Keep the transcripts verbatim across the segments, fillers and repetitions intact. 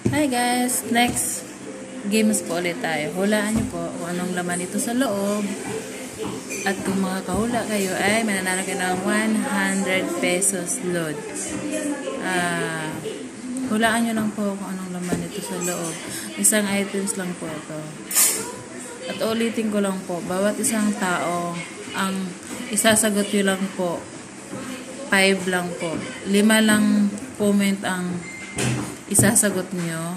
Hi guys! Next games po ulit tayo. Hulaan niyo po kung anong laman ito sa loob. At kung makakahula kayo ay mananalo kayo ng one hundred pesos load. Ah, hulaan niyo lang po kung anong laman ito sa loob. Isang items lang po ito. At ulitin ko lang po, bawat isang tao, ang isasagot niyo lang po, five lang po. Lima lang comment ang isasagot nyo.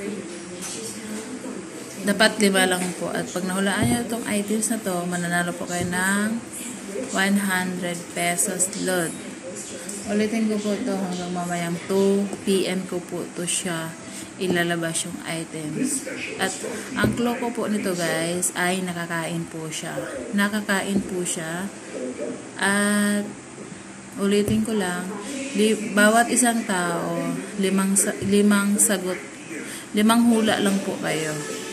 Dapat lima lang po. At pag nahulaan nyo itong items na to, mananalo po kayo ng one hundred pesos load. Ulitin ko po ito hanggang mamayang two p m ko po ito siya ilalabas yung items. At ang clue ko po nito guys ay nakakain po siya. Nakakain po siya. At ulitin ko lang, li, bawat isang tao, limang, limang sagot, limang hula lang po kayo.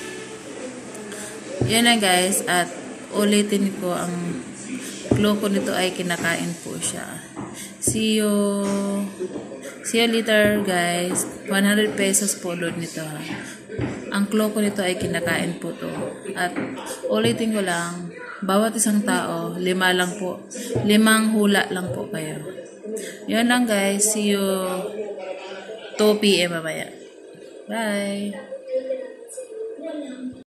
Yan na guys, at ulitin ko, ang clue ko nito ay kinakain po siya. See you, see you later guys. one hundred pesos po load nito ha. Ang clue ko nito ay kinakain po to. At ulitin ko lang, bawat isang tao, lima lang po. Limang hula lang po kayo. Yun lang guys. See you two p m mamaya. Bye!